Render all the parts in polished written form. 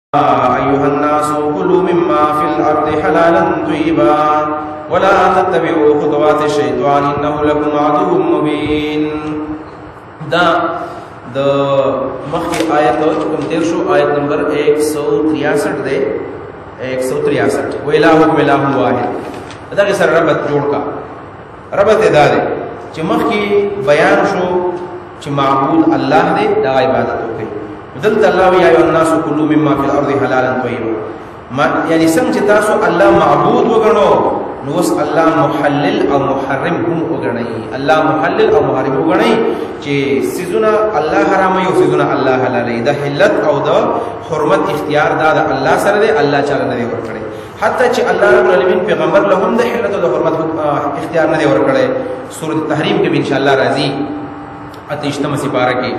أيها الناس كلوا مما في الأرض حلالا طيبا ولا تتبعوا خطوات الشيطان إنه لكم عدو مبين. دا د مخی آیت کوم تیر شو آیت نمبر 163 دے 163 وإلهكم إله واحد. دا کے سر ربط جوڑ کا ربط ادا دے چې مخی بیان شو چې معبود الله دے دا عبادت ہوگی. دلت الله یا ایها الناس كلوا مما في الارض حلالا طيبا یعنی څنګه چې تاسو الله معبود وګڼو نو اوس الله محلل او محرم هم وګڼئ. الله محلل او محرم وګڼئ چې سيزونه الله حرامي او سيزونه الله حلالي. د حلت او د حرمت اختیار دا د الله سره دی، الله چاله نه دی ورکړي. حتی چې الله رب العالمین پیغمبر له هم د حلت او د حرمت اختیار نه دی ورکړي. سورۃ التحریم کې ان شاء الله راځي 28 سپاره کې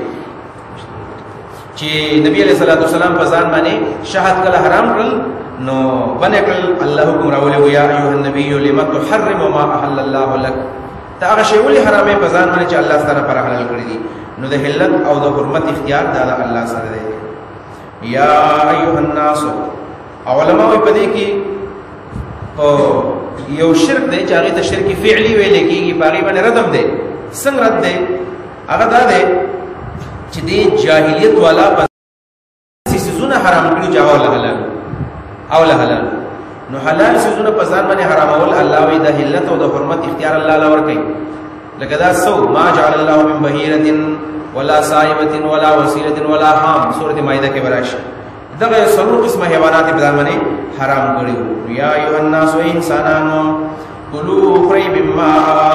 چې نبی علیہ الصلوۃ والسلام په ځان باندې شهادت کله حرام کړل نو باندې کړل الله حکم راولې یا ایها النبی لم تحرم ما احل الله لك. دا هغه شی ولې حرامې په ځان باندې چې الله سره پر حلال کړی دي. نو د حلت او د حرمت اختیار دا الله سره دی. یا ایها الناس علماء په دې کې یو شرک دی چې هغه ته شرک فعلی ویل کېږي، باغی باندې ردم دی. څنګه رد دی؟ هغه دا دی چې د جاهلیت والا سيزونه حرام کړي چې او حلال نو حلال سيزونه په ځان باندې حرامول الله وی د حلت او د حرمت اختیار الله لور کوي. لکه دا سو ما جعل الله من بهيرة ولا صائبة ولا وسيلة ولا حام سورۃ مائده کې وراشي. دغه څلور قسمه حیوانات په ځان باندې حرام کړي. یا ایها الناس انسانانو کلوا خری مما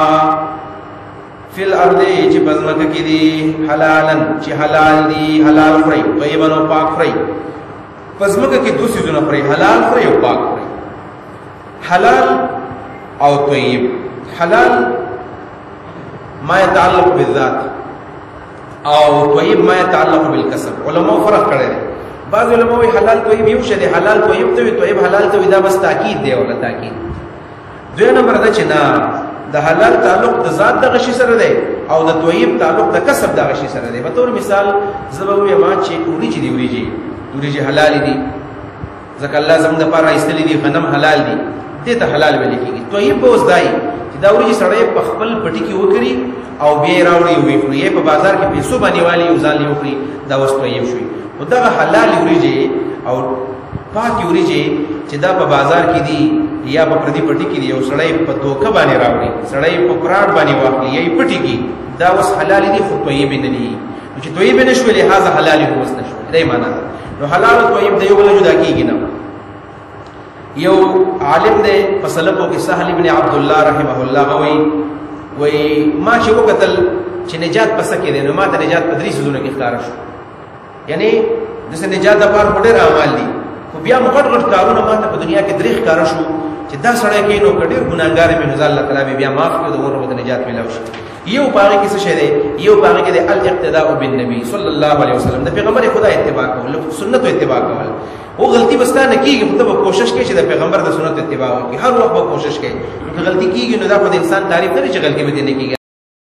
فی الارض چې بزمکه کې دي حلالن چې حلال دي حلال خوري طیبا او پاک خوري. بزمکه کې دوه څیزونه خوري، حلال خوري او پاک خوري. حلال او طیب. حلال ما يتعلق بالذات او طیب ما يتعلق بالکسب. علماء فرق کړي دي. بعض علماء وی حلال طیب یو شی دی، حلال طیب ته وی طیب حلال ته وی دا بس تاکید دی ولا تاکید. دوی نمبر دا چې نه د حلال تعلق د ذات د غشي سره دی او د طیب تعلق د کسب د غشي سره دی. په تور مثال زبوی ما چې اوریجی حلال دي ځکه الله زموږ لپاره ایستلې دي، غنم حلال دي، دې ته حلال ویل کېږي. طیب به اوس دای چې دا اوریجی سړی په خپل پټي کې وکړي او بیا راوړي وي خوري په بازار کې پیسو باندې والی او ځان لوي دا اوس طیب شوی. او دا حلال اوریجی او پاک اوریجی چې دا په بازار کې دي یا په پردي پټي کې دی او سړی په دوکه باندې راوړي، سړی په قرار باندې واخلي یا پټي کې دا اوس حلال دي خو طیب نه دي. چې طیب نشو لہذا حلال هو اوس نشو. دای معنا نو حلال او طیب دی یو بل جدا کیږي نه. یو عالم دی په سلفو کې سهل ابن عبد الله رحمه الله وی ما چې وکتل چې نجات پس کې دی نو ما ته نجات په درې سيزونو کې ښکار شو. یعنی د نجات لپاره ډېر اعمال دي خو بیا مغټ کارونه ما ته په دنیا کې درې ښکار شو چې دا سړی کې نو کډیر ګناګار مې نزال الله تعالی بیا معاف کړي د ورته د نجات ملو شي. یو باغی کې څه شه دی؟ یو باغی کې د الاقتداء بالنبي صلی الله علیه وسلم د پیغمبر خدا اتباع کول، سنت اتباع کول. او غلطی بستانه کیږي خو ته کوشش کوي چې د پیغمبر د سنت اتباع وکړي. هر وخت به کوشش کوي. که غلطی کیږي نو دا په انسان تعریف نه چې غلطی به نه کیږي.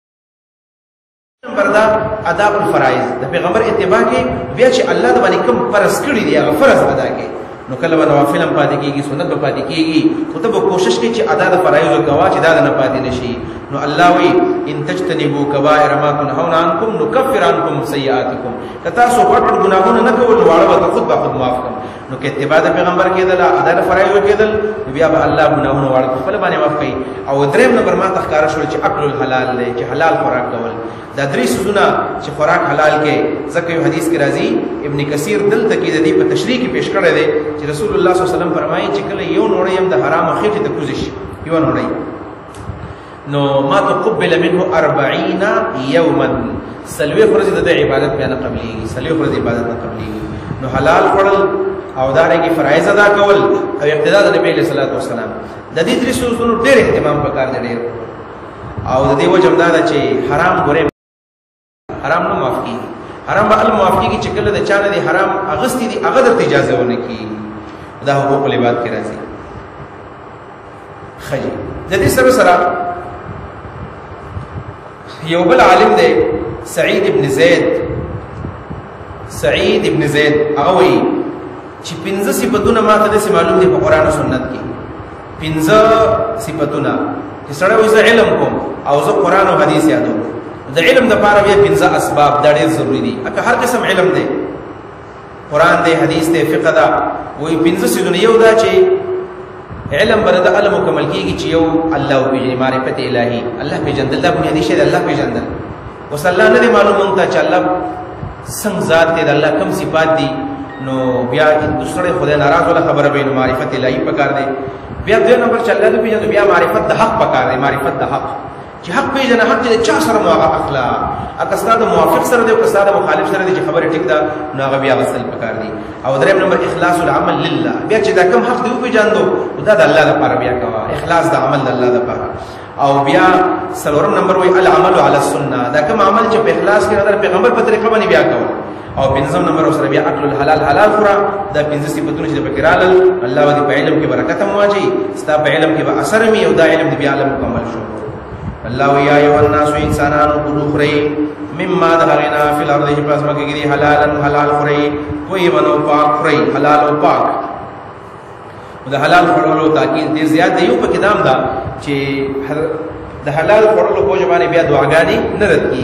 نمبر دا آداب الفرائض د پیغمبر اتباع کې بیا چې الله د باندې کوم فرض کړی دی هغه فرض ادا کوي. نو کله به نوافل هم پاتې کېږي، سنت به پاتې کېږي، خو ته به کوشش کوي چې ادا د فرایضو کوه چې دا نه پاتې نشي. نو الله وی ان تجتنبوا کبائر ما تنهون عنکم نکفر عنکم سیئاتکم. که تاسو غټ ګناهونه نه کول واړه به خود به خود معاف کړم. نو کې اتباع د پیغمبر کېدل، ادا د فرایضو کېدل، بیا به الله ګناهونه واړه خپل باندې معاف کوي. او دریم نمبر ما تخکار شول چې اکل الحلال دی، چې حلال خوراک کول. دا درې سيزونه چې خوراک حلال کې ځکه یو حدیث کې راځي ابن کثیر دلته کې د دې په تشریح کې پیش کړی دی چې رسول الله صلی الله علیه وسلم فرمایي چې کله یو نوړی هم د حرام خېټې ته کوزش یو نوړی نو ما تقبل منه 40 یوما سلوي فرض د عبادت بیان قبليږي، سلوي فرض عبادت نه قبليږي. نو حلال خورل او دارنګه فرایض ادا کول او اقتداء د نبی صلی الله علیه وسلم د دې درې سيزونو ډېر اهتمام وکړ دی. او د دې وجه دا چې حرام ګورې حرام نو معاف کیږي. حرام به ال معاف کیږي چې کله د چانه دي حرام اغستی دي هغه درته اجازه ونه کی. دا حقوق العباد کې راځي. خجی د دې سره سره یو بل عالم دی سعید ابن زید هغه وی چې 15 صفاتونه ماته د معلوم دي په قران او سنت کې 15 صفاتونه چې سره وځ علم کوم او زه قران او حديث یادوم د علم د پاره بیا 15 اسباب دا ډېر ضروری دي اګه هر قسم علم دی قران دی حديث دی فقه دا وې 15 سيزونه یو دا چې علم برد علم مکمل کیږي چې یو الله او به معرفت الهي الله په جند الله په دې شی الله په جند وصلی الله نه معلوم مونږ ته چې الله څنګه ذات دی الله کوم صفات دي نو بیا دوسرے خدای ناراض ولا خبره به معرفت الهي پکار دی بیا دغه نمبر چې الله دې په بیا معرفت د حق پکار دی معرفت د حق چې حق پیژنه حق چې چا سره موافق اخلاق اکستاد موافق سره دی او کستاد مخالف سره دی چې خبره ټیک ده نو هغه بیا غسل پکار دی او دریم نمبر اخلاص العمل لله بیا چې دا کوم حق دی پیژاندو دا د الله لپاره بیا کوا اخلاص د عمل د الله لپاره او بیا څلورم نمبر وی العمل علی السنه دا کوم عمل چې په اخلاص کې د پیغمبر په طریقه باندې بیا کوا او پنځم نمبر سره بیا اکل الحلال حلال خورا دا 15 صفاتونه چې په کړهل الله دې په علم کې برکت مواجي ستا په علم کې به اثر می او دا علم دې بیا علم مکمل شو الله یا ایها الناس انسانانو کلوا خری مما دغنا فی الارض چې پس مکه کې حلالا حلال خری کوئی ونو پاک خری حلال او پاک د حلال خورلو تاکید ډیر زیات دی یو په کدام دا چې د حلال خورلو په ځبانه بیا دعاګانی نه رد کی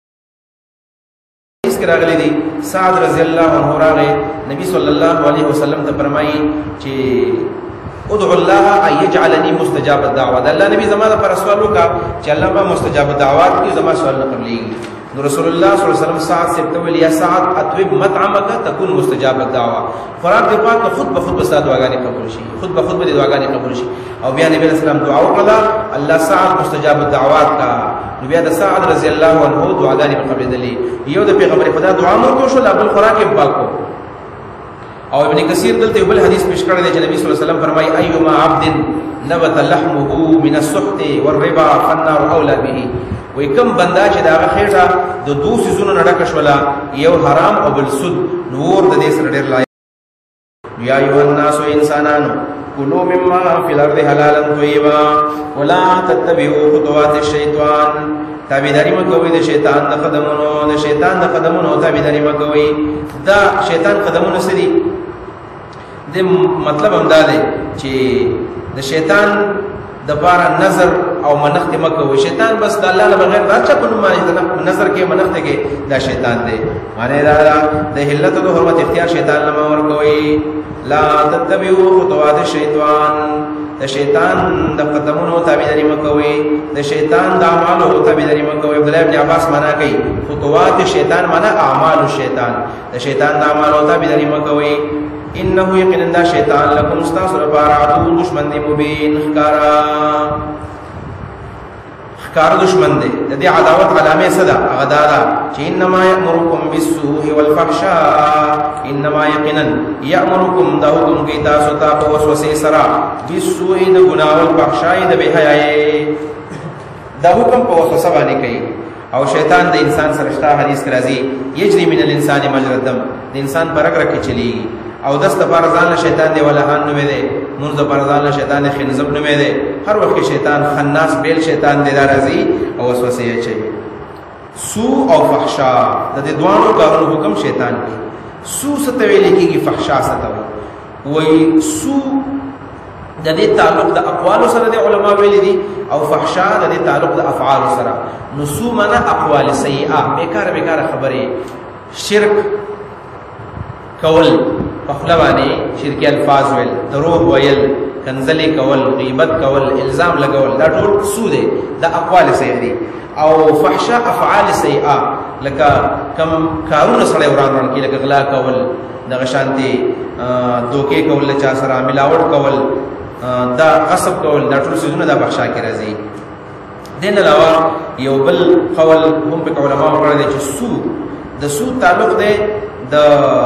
اس راغلی دی سعد رضی الله عنه راغی نبی صلی الله علیه وسلم ته فرمایي چې ادعو الله ان يجعلني مستجاب الدعوه الله نبی زمانه پر سوال وکا چې الله ما مستجاب الدعوات کی زما سوال نه قبليږي نو رسول الله صلی الله علیه وسلم سعد سے تقول یا سعد اطيب مطعمك تكون مستجاب الدعوه قران دې پاک خود به خود بسا دعاګانې قبول شي خود به خود به دعاګانې قبول شي او بیا نبی رسول الله دعا وکړه الله سعد مستجاب الدعوات کا نو بیا د سعد رضی الله عنه دعاګانې قبول دي یو د پیغمبر خدا دعا مو کو شو لا بل قران کې پاکو او ابن کثیر دلته بل حدیث پیش کړی دی چې نبی صلی الله علیه وسلم فرمایي ايما عبد نبت لحمه من السحت والربا فالنار اولى به وای کوم بندا چې دا خېټه د دوه سيزونو نډک شولا یو حرام او بل سود نور د دې سره ډېر لایق یا ایو الناس انسانانو کلوا مما فی الارض حلالا طیبا ولا تتبعوا خطوات الشیطان تابعداري مکوئ د شیطان د قدمونو تابعداري مکوئ دا شیطان قدمونو سدي د مطلب هم دا دی چې د شیطان د بارا نظر او منښت مکوئ شیطان بس د الله نه بغیر راځه په نوم باندې نظر کې منښت کې دا شیطان دی معنی دا د حلت او حرمت اختیار شیطان نه ورکوئ لا تتبعوا خطوات الشیطان د شیطان د قدمونو تابعداري مکوئ د شیطان د اعمالو تابعداري مکوئ عبد الله بن عباس معنا کوي خطوات شیطان معنا اعمال الشیطان د شیطان د اعمالو تابعداري مکوئ انه یقینا شیطان لکم استاسر بارعتو دشمن دی مبین خکار دشمن دی د دې عداوت علامه صدا غدارا چې انما یامرکم بالسوء والفحشاء انما یقینا یامرکم د حکم کی تاسو ته په وسوسه سره بالسوء د ګناه او فحشاء د بے حیاي د حکم په وسوسه باندې کوي او شیطان د انسان سره شته حدیث راځي یجری من الانسان مجرى الدم د انسان پر رګ کې چلی او دست پرزان شیطان دی ولا هان نومې دی منذ پرزان شیطان خنزب نومې دی هر وخت شیطان خناس بیل شیطان دی راځي او وسوسه یې چي سو او فحشاء د دې دوانو کارونو حکم شیطان کوي سو ستوي لیکيږي فحشاء ستوي وای سو د دې تعلق د اقوال سره د علما ویل دي او فحشاء د دې تعلق د افعال سره نو سو معنا اقوال سیئه بیکار خبره شرک کول پخلوانی شرکی الفاظ ویل دروغ ویل کنزلی کول غیبت کول الزام لګول دا ټول سود د اقوال سیئه دي او فحشاء افعال سیئه لکه کم کارونه سره وران کی لکه غلا کول د غشانتي دوکې کول چا سره ملاوت کول دا غصب کول دا ټول سودونه د بخښا کې راځي دین علاوه یو بل قول هم په علماء کړی چې سود د سود تعلق دی د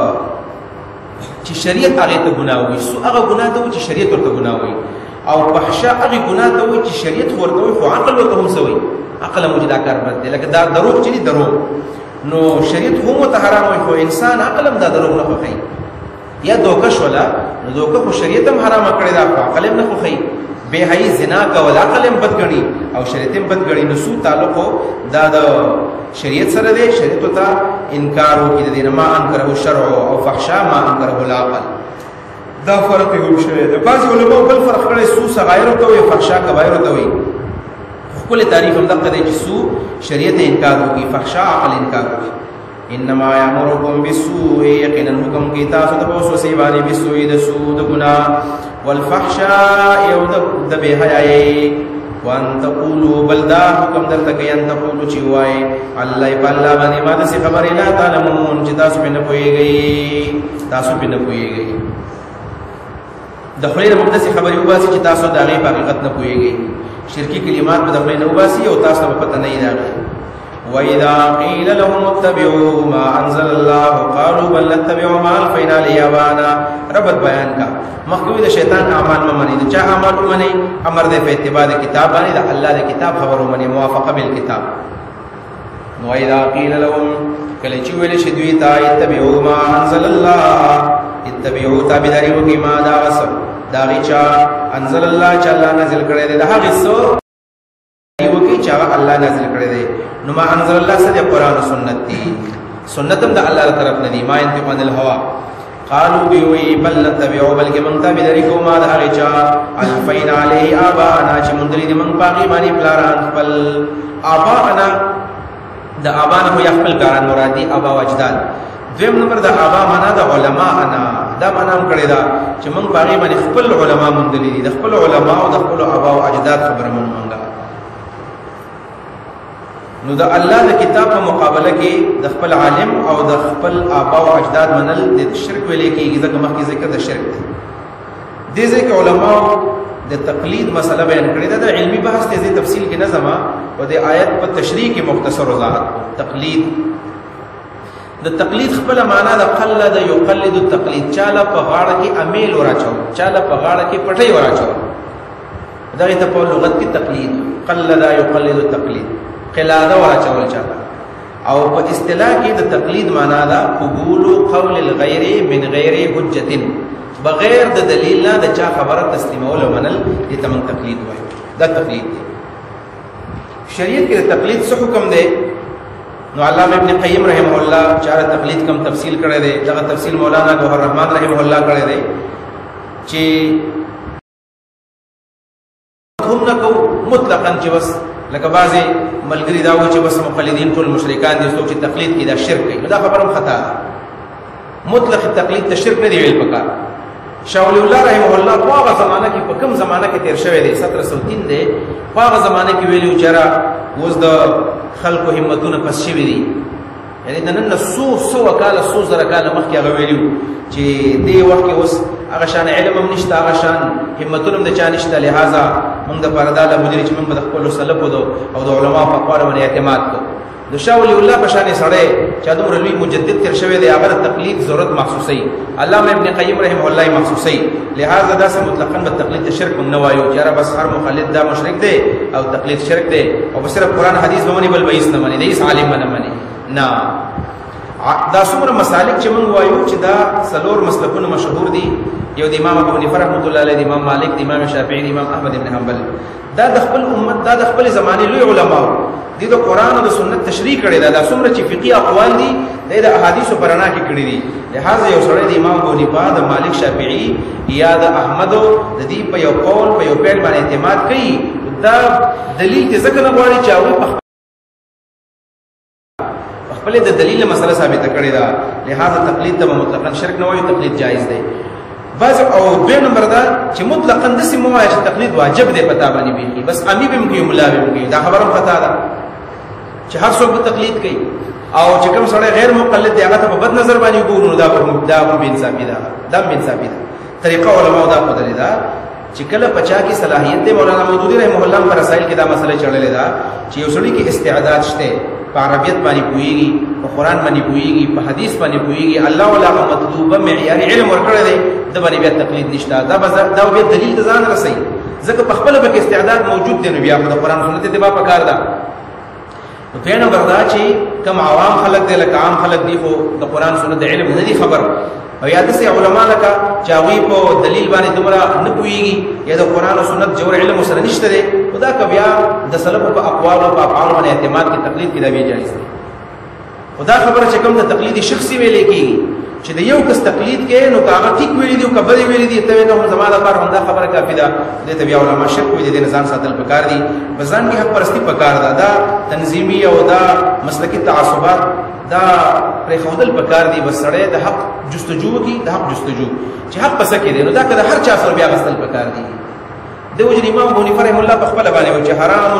چې شریعت هغه ته ګناه وي سو هغه ګناه ته چې شریعت ورته ګناه وي او فحشاء هغه ګناه ته چې شریعت ورته وي خو عقل ورته هم سوي عقل موجوده کار بد دی لکه دا دروغ چې دروغ نو شریعت هم ته حرام وي خو انسان عقل هم دا دروغ نه خوښي یا دوکش ولا نو دوکه خو شریعت هم حرام کړی دا عقل هم نه خوښي بے حی زنا کول عقل هم بد ګڼي او شریعت هم بد ګڼي نو سو تعلق دا د شریعت سره دی شریعت ته انکار وکړي د ما انکره الشرع او فحشاء ما انکره العقل دا فرق هم شوی دی. بعض علماء بل فرق کړی سو صغائر ته وي فحشا کبائر ته وي. خپل تعریف هم دغه دی چې سو شریعت انکار وکي، فحشا عقل انکار وکي. انما یامرکم بالسوء، یقینا حکم کی تاسو ته وسوسه باندې بالسوء د سوء د ګناه، والفحشاء یو د بے حیاي، وان تقولوا بلدا حکم درته کوي ان تقولوا چې وای الله بالله باندې ما د څه خبرې نه تعلمون چې تاسو په نه پويږئ، تاسو په نه پويږئ. د خلیل مقدس خبرې وباسي چې تاسو د هغه په حقیقت نه پويږئ. شرکی کلمات په خلیل وباسي او تاسو په پته نه یې راغلي. وَإِذَا قِيلَ لَهُمُ اتَّبِعُوا مَا أَنزَلَ اللَّهُ قَالُوا بَلْ نَتَّبِعُ مَا أَلْفَيْنَا عَلَيْهِ آبَاءَنَا. ربط بیان کا مخکوی د شیطان اعمال منی، د چا اعمال منی امر دې په اتباع د کتاب باندې، د الله د کتاب خبرو منی موافقه بالکتاب. وَإِذَا قِيلَ لَهُمْ کله چې ویل شي دوی ته اتبعوا ما أنزل الله، اتبعوا تابعداري وکي ما دا وسو دا غچا انزل الله چې الله نازل کړی دی، دا هغه څه وکي چې الله نازل کړی دی. نو ما انزل الله سره قرآن و سنت دی، سنتم دا اللہ طرف ندی، ما ينطق عن الهوى. قالوا بيوي بل نتبعو بلکہ من تابعداري کو ما دا غچا الفینا علیه آباءنا چې مندری دی من باقی مانی پلاران خپل. آباءنا دا آبانا خو یخپل کاران مرادی آبا و اجداد. دویم نمبر دا آبا مانا دا علماءنا، دا مانا هم کړی دا چې من باقی مانی خپل علماء مندری دی، دا خپل علماء و دا خپل آبا و اجداد خبر من منگا. نو د الله د کتاب په مقابله کې د خپل عالم او د خپل آبا او اجداد منل د شرک ویلې کېږي، ځکه مخکې ذکر د شرک دی. دې ځکه علماء د تقلید مسله بیان کړې ده. د علمي بحث ته تفصیل کې نه ځما او د آیت په تشریح کې مختصر وضاحت. تقلید د تقلید خپل معنا د قلد یقلد التقلید، چاله په غاړه کې امیل وراچو، چاله په غاړه کې پټي وراچو، دغه ته په لغت کې تقلید قلد یقلد التقلید، قلاده واچول چاته. او په اصطلاح کې د تقلید معنا دا قبول قول الغیر من غیر حجت، بغیر د دلیل نه د چا خبره تسلیمول او منل، دې ته من تقلید وایي. دا تقلید دی. شریعت کې د تقلید څه حکم دی؟ نو علامه ابن قیم رحمه الله چاره تقلید کم تفصیل کړی دی. دغه تفصیل مولانا گوهر رحمان رحمه الله کړی دی چې هم نه کو مطلقاً چې بس لکه بعضې ملګري دا وایي چې بس مقلدین ټول مشرکان دي، څوک چې تقلید کوي دا شرک کوي. نو دا خبره هم خطا ده. مطلق تقلید ته شرک نه دی ویل پکار. شاه ولی الله رحمه الله په هغه زمانه کې په کوم زمانه کې تیر شوی دی 1703 دی، په هغه زمانه کې ویلي چې را اوس د خلکو همتونه پس شوي دي. یعنې د نن نه څو کاله څو زره کاله مخکې هغه ویلي چې دې وخت کې اوس هغه شان علم هم نشته، هغه شان همتونه هم د چا نشته، لہذا موږ د پردا له مدري چې موږ به د خپلو سلفو او د علماو په اقوالو باندې اعتماد کوو. د شاه ولی الله په شانې سړی چې دومره لوی مجدد تېر شوی دی، هغه د تقلید ضرورت محسوسوي. علامه ابن قیم رحمه الله محسوسوي. لہذا داسې مطلقاً به تقلید ته شرک هم نه وایو چې یاره بس هر مخلد دا مشرک دی او تقلید شرک دی، او به صرف قرآن حدیث به مني بل به هېڅ نه مني، د هېڅ عالم به نه مني. نه، دا څومره مسالک چې موږ وایو چې دا څلور مسلکونه مشهور دي، یو د امام ابو حنیفه رحمۃ اللہ علیہ، د امام مالک، د امام شافعی، د امام احمد بن حنبل. دا د خپل امت، دا د خپل زمانه لوی علماء دي د قران او د سنت تشریح کړي. دا څومره چې فقهي اقوال دي د احادیث په رڼا کې کړي دي. لہذا یو سړی د امام ابو حنیفه، د مالک، شافعی یا د احمد د دې په یو قول په یو پیل باندې اعتماد کوي، دا دلیل دې ځکه نه غواړي چې هغه خپل د دلیل مسله ثابته کړي ده. لہذا تقلید ته مطلقاً شرک نه وایي، تقلید جایز دی. بعض او دوی نمبر دا چې مطلقاً داسې مو وایي چې تقلید واجب دی پتا باندې بیخي، بس امی به کوي ملا به کوي، دا خبره خطا ده چې هر څوک به تقلید کوي. او چې کوم سړی غیر مقلد دی هغه ته په بد نظر باندې ګورو، دا هم بې انصافي ده، دا هم بې انصافي ده. طریقه علماو دا ښودلې ده چې کله پچا کې صلاحیت دی. مولانا مودودي رحمه الله په رسائل کې دا مسله چړلې ده چې یو سړي کې استعداد شته، په عربیت باندې پوهیږي، په قرآن باندې پوهیږي، په حدیث باندې پوهیږي، الله ولا مطلوبه معیاري علم ورکړی دی، د باندې بیا تقلید نشته. دا بیا دلیل ته ځان رسوي، ځکه په خپله به کې استعداد موجود دی، نو بیا خو د قرآن سنت اتباع پکار ده. نو دوی نمبر دا چې کوم عوام خلک دی، لکه عام خلک دي خو د قرآن سنت د علم نه دي خبر، او یا داسې علما لکه چې هغوی په دلیل باندې دومره نه پوهېږي یا د قرآن او سنت جوړ علم ورسره نشته دی، نو دا که بیا د سلفو په اقوالو په افعالو باندې اعتماد کې تقلید کې دا بیا جایز دی. خو دا خبره چې کوم د تقلید شخصي ویلې کېږي چې د یو کس تقلید کې نو هغه ټیک ویلي دي او کبر ویلي دي ته نو زماده پر همدا خبره کافی ده د ته بیا علماء شک وي د نظام ساتل پکار دي بزن کې حق پرستی پکار ده دا تنظیمی او دا مسلکی تعصبات دا پر خودل پکار دي بسړې د حق جستجو کی د حق جستجو چې حق پس کې دي نو دا کله هر چا سره بیا غسل پکار دي د وجه امام ابو حنیفه رحم الله په خپل باندې چې حرام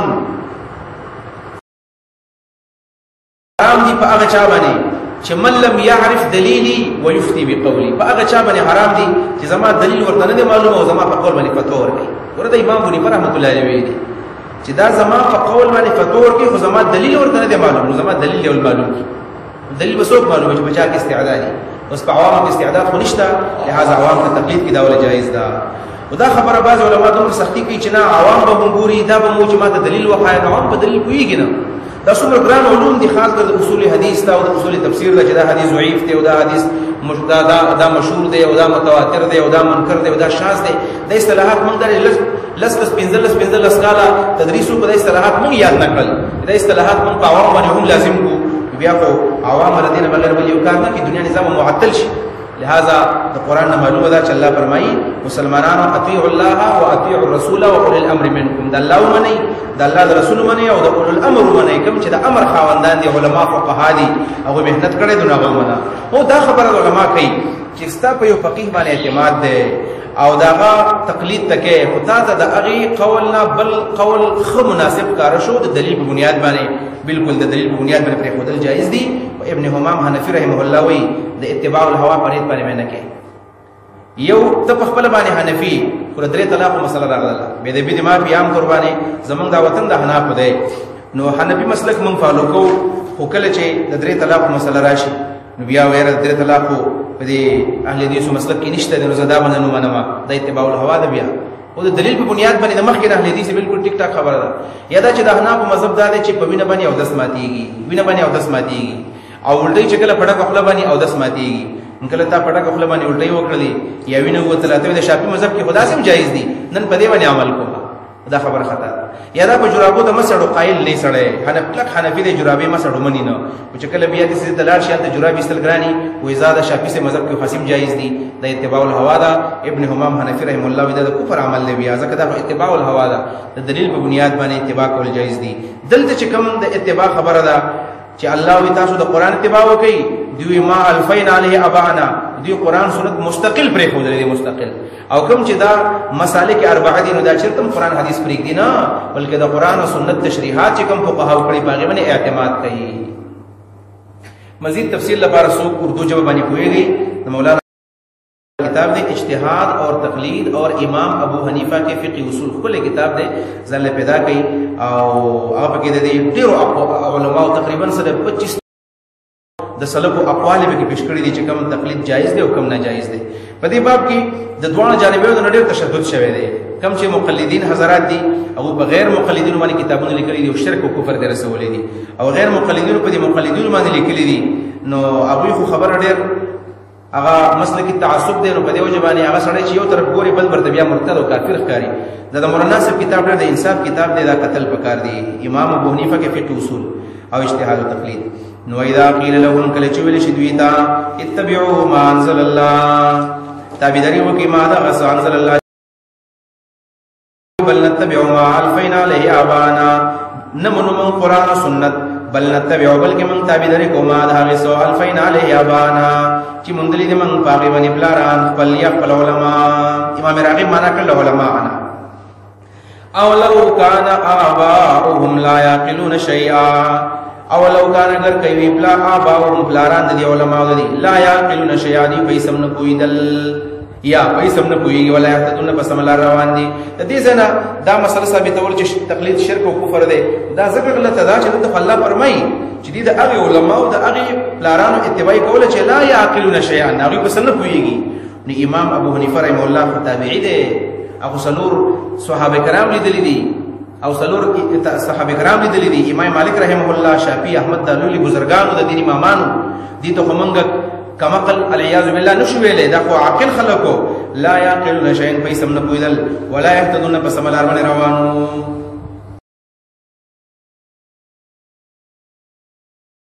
دي په هغه چا باندې چې من لم يعرف دلیلی ويفتي بقولي په هغه چا باندې حرام دي چې زما دلیل ورته نه معلومه او زما په قول باندې فتوا ورکړي ورته امام ابو حنیفه رحمۃ اللہ علیہ ویلي چې دا زما په قول باندې فتوا ورکړي خو زما دلیل ورته نه معلوم نو زما دلیل یو معلوم کی دلیل وسوک معلومه چې بچا کې استعداد دي اوس په عوام کې استعداد خو نشته لہذا عوام ته تقلید کی دا ول جایز ده ودا خبره بعض علماء دومره سختی کوي چې نه عوام به ګوري دا به مو چې ماته دلیل وخایي عوام په دلیل کویږي نه دا څومره ګران علوم دي خاص کر د اصول حدیث ته او د اصول تفسیر ته چې دا حدیث ضعیف دی او دا حدیث دا مشهور دی او دا متواتر دی او دا منکر دی او دا شاذ دی د اصطلاحات موږ د لس کاله تدریس په د اصطلاحات موږ یاد نه کړل د اصطلاحات موږ په عوام باندې هم لازم کو بیا خو عوام الذين بغیر بل یو کار نه کی دنیا نظام معطل شي لہذا د قران نه معلومه ده چې الله فرمایي مسلمانانو اطیعوا الله واطیعوا الرسول واولي الامر منکم د الله منی د الله د رسول منی او د اولي الامر منی کوم چې د امر خاوندان دي علما فقها دي هغه مهنت کړي دغه غوونه او دا خبره علما کوي چې ستا په یو فقيه باندې اعتماد ده او داغه تقلید تکي خدا ته د اغي قولنا بل قول خو مناسب کار شو د دلیل په بنیاد باندې بالکل د دلیل په بنیاد باندې پر خودل جایز دي ابن همام حنفی رحمه الله وی د اتباع الهوا په نیت باندې نه کوي یو ته په خپل باندې حنفی پر درې طلاق مسله راغله به د بيد ما پیام قرباني زمونږ دا وطن د حناف دی نو حنفی مسلک مونږ فالو کو خو کله چې د درې طلاق مسله راشي نو بیا ویره د درې طلاق په دې اهل حدیث مسلک کې نشته نو زدا باندې نو منما د اتباع الهوا د بیا او د دلیل په بنیاد باندې د مخکې اهل حدیث بالکل ټیک ټاک خبره ده یا دا چې د حناف مذهب دا دی چې په وینه باندې او دس ماتيږي وینه باندې او دس ماتيږي او ولټي چې کله پټه خپل باندې او دس ماتيږي کله تا پټه خپل باندې ولټي وکړلې یا وینه وته د شافعي مذهب کې خدا سم جایز دي نن په دې باندې عمل کوه دا خبر خطا یا دا په جرابو د مسړو قائل نه سړی حنفي د جرابې مسړو منی نه چې کله بیا د سید دلال شان د جرابې استلګرانی و ازاده شافعي سے مذهب کې خاصم جایز دي د اتباع الهوا دا ابن همام حنفي رحم الله دا د کفر عمل دی بیا ځکه دا اتباع الهوا دا د دلیل په بنیاد باندې اتباع کول جایز دي دلته چې کوم د اتباع خبره ده چې الله وی تاسو د قران اتباع وکړي دوی ما الفین علیه ابانا دوی قران سنت مستقل پرې خو دي مستقل او کوم چې دا مسالک اربعه دي نو دا چې تم قران حدیث پرې دي نه بلکې د قران او سنت تشریحات چې کوم فقها وکړي باغې باندې اعتماد کوي مزید تفصیل لپاره څوک اردو ژبه باندې کویږي د مولانا کتاب دے اجتہاد اور تقلید اور امام ابو حنیفہ کے فقہ اصول کله کتاب دے ځل پیدا کړي او هغه کې د ډیرو علماء تقریبا 25 د سلف او اقوال به کې پیش کړی دي چې کوم تقلید جایز دی او کوم ناجایز دی په دې باب کې د دوه جانبونو د ډېر تشدد شوی دی کوم چې مقلدین حضرات دي او بغیر مقلدین باندې کتابونه لیکلي دي او شرک او کفر د رسولې دي او غیر مقلدین په دې مقلدین باندې لیکلي دي نو هغه خو خبر ډېر هغه مسلکی تعصب دی نو په دې وجه باندې هغه سړی چې یو طرف ګوري بل ورته بیا مرتد او کافر ښکاري دا مولانا صاحب کتاب دی د انصاف کتاب دی دا قتل پکار دی امام ابو حنیفه کې فقہ اصول او اجتهاد او تقلید نو اذا قيل لهم کله چې ویل شي دوی ته اتبعوا ما انزل الله تابعداري وکي ما دا غس انزل الله بل نتبع ما الفینا علیه ابانا نمنو من قران او سنت بل نتبع بلکې من تابعداري کوما دا غس الفینا علیه ابانا چې مونږ دې من پاغي باندې بلاران بل يقبل علماء امام راغب معنا کړل علماء انا او لو كان آباؤهم لا يعقلون شيئا او لو كان اگر کوي بلا آباؤهم بلاران دي علماء دي لا يعقلون شيئا دي پیسم نه کویدل یا پیسم نه کوي ولا يهتدون بسم الله روان دي د دې څنګه دا مسله ثابتول چې تقلید شرک او کفر دی دا ذکر غلط دا چې الله فرمایي چې د هغه علماء او د هغه بلارانو اتباع کول چې لا يعقلون شيئا هغه بس نه کويږي نو امام ابو حنیفه رحم الله تابعی دی ابو سلور صحابه کرام لیدلی دي او سلور صحابه کرام لیدلی دي امام مالک رحمه الله شافعی احمد دالولی بزرگانو د دین امامانو دي ته همنګ کمقل العیاذ بالله نشویله دا خو عاقل خلکو لا یعقلون شیئا پیسم نه کویدل ولا یهتدون بسم الله روانو